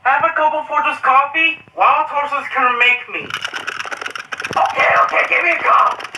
Have a couple for this coffee? Wild horses can make me. Okay, give me a cup.